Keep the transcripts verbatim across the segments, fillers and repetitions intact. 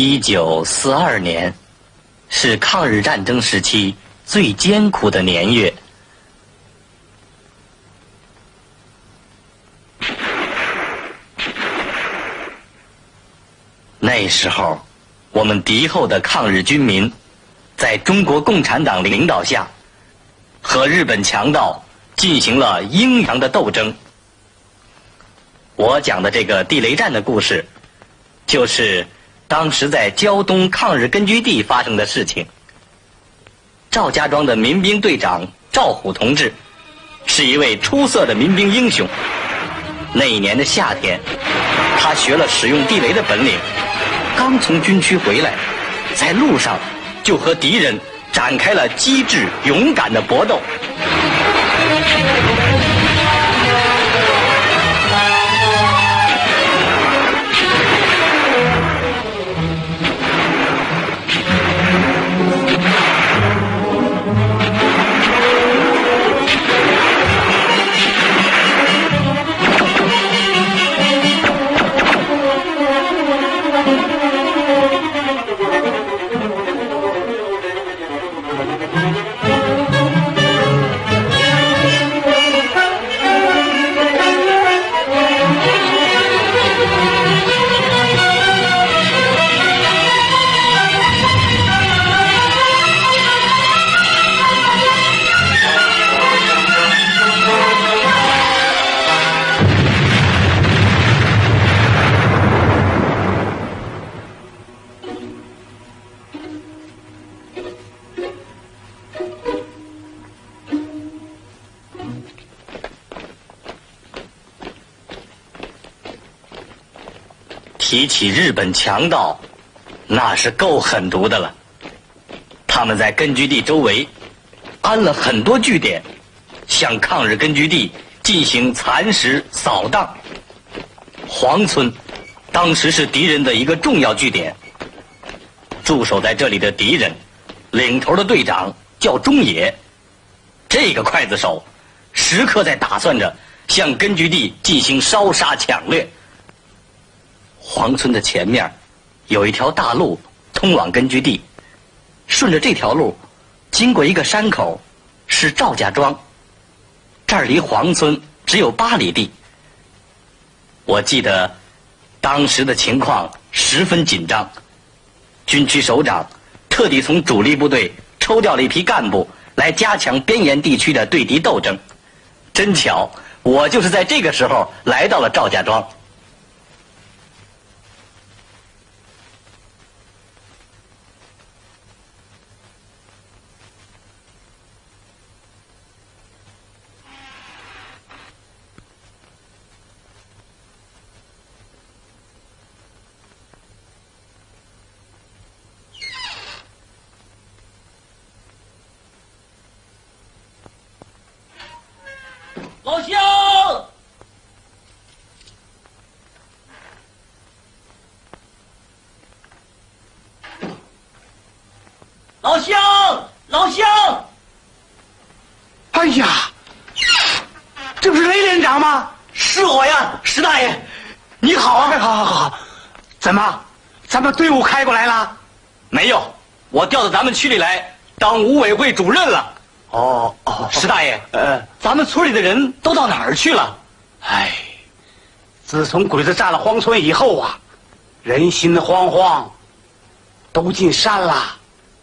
一九四二年，是抗日战争时期最艰苦的年月。那时候，我们敌后的抗日军民，在中国共产党领导下，和日本强盗进行了阴阳的斗争。我讲的这个地雷战的故事，就是当时在胶东抗日根据地发生的事情。赵家庄的民兵队长赵虎同志，是一位出色的民兵英雄。那一年的夏天，他学了使用地雷的本领，刚从军区回来，在路上就和敌人展开了机智勇敢的搏斗。提起日本强盗，那是够狠毒的了。他们在根据地周围安了很多据点，向抗日根据地进行蚕食扫荡。黄村当时是敌人的一个重要据点，驻守在这里的敌人领头的队长叫中野，这个刽子手时刻在打算着向根据地进行烧杀抢掠。黄村的前面有一条大路通往根据地，顺着这条路经过一个山口，是赵家庄，这儿离黄村只有八里地。我记得当时的情况十分紧张，军区首长特地从主力部队抽调了一批干部来加强边沿地区的对敌斗争。真巧，我就是在这个时候来到了赵家庄。 老乡，老乡，老乡！ 哎呀，这不是雷连长吗？ 是我呀，石大爷，你好啊！ 好好好，怎么，咱们队伍开过来了？ 没有，我调到咱们区里来当五委会主任了。 哦哦， 石大爷， 呃， 咱们村里的人都到哪儿去了？ 哎，自从鬼子占了荒村以后啊，人心惶惶，都进山了。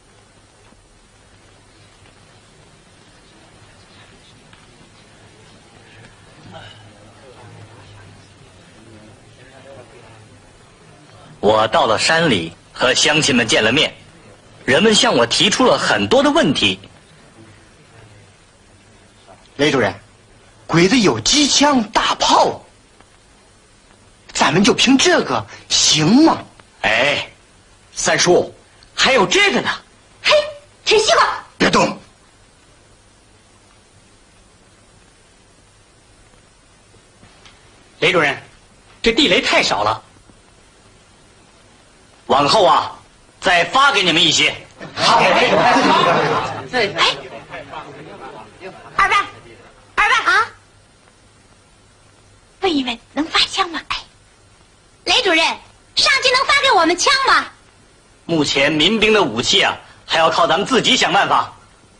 我到了山里，和乡亲们见了面，人们向我提出了很多的问题。 雷主任，鬼子有机枪、大炮，咱们就凭这个行吗？ 哎，三叔，还有这个呢。 嘿，吃西瓜！ 别动！ 雷主任，这地雷太少了， 往后啊，再发给你们一些。 好。 哎，二班，二班啊！问一问，能发枪吗？哎，雷主任，上级能发给我们枪吗？ 目前民兵的武器啊，还要靠咱们自己想办法。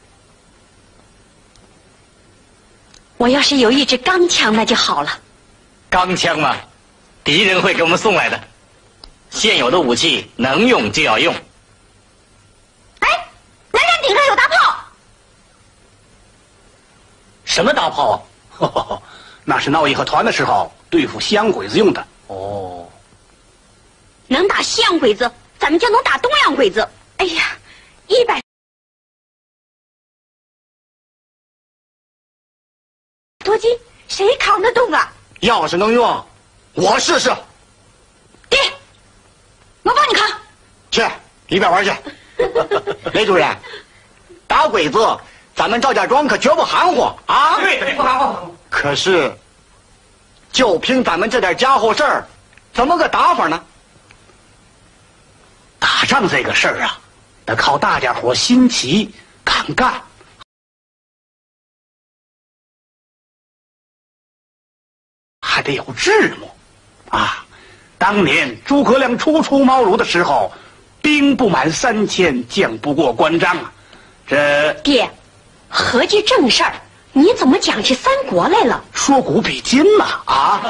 我要是有一支钢枪，那就好了。 钢枪嘛，敌人会给我们送来的。现有的武器能用就要用。 哎，南山顶上有大炮。 什么大炮啊？ 呵呵呵，那是闹义和团的时候对付西洋鬼子用的。 哦， 能打西洋鬼子，咱们就能打东洋鬼子。哎呀，一百多斤，谁扛得动啊？ 要是能用，我试试。 爹，我帮你扛。 去里边玩去。雷主任，打鬼子，咱们赵家庄可绝不含糊啊！ 对，不含糊。 可是，就凭咱们这点家伙事儿，怎么个打法呢？ 打仗这个事儿啊，得靠大家伙心齐敢干。还得有智谋啊！当年诸葛亮初出茅庐的时候，兵不满三千，将不过关张啊。这爹，合计正事儿，你怎么讲起三国来了？ 说古比今嘛啊！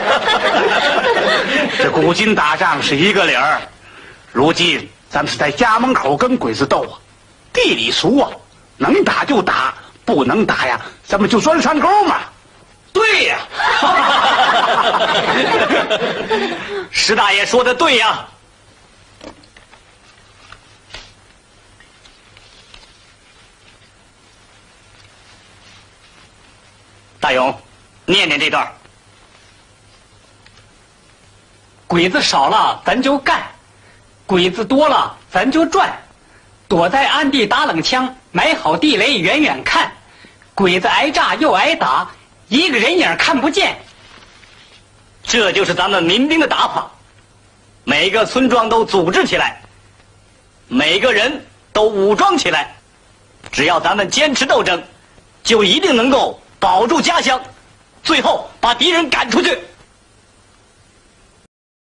这古今打仗是一个理儿，如今咱们是在家门口跟鬼子斗啊，地里俗啊，能打就打，不能打呀，咱们就钻山沟嘛。 对呀，石大爷说的对呀。大勇，念念这段。 鬼子少了咱就干，鬼子多了咱就转，躲在暗地打冷枪，埋好地雷远远看，鬼子挨炸又挨打，一个人影看不见。 这就是咱们民兵的打法，每个村庄都组织起来，每个人都武装起来，只要咱们坚持斗争，就一定能够保住家乡，最后把敌人赶出去。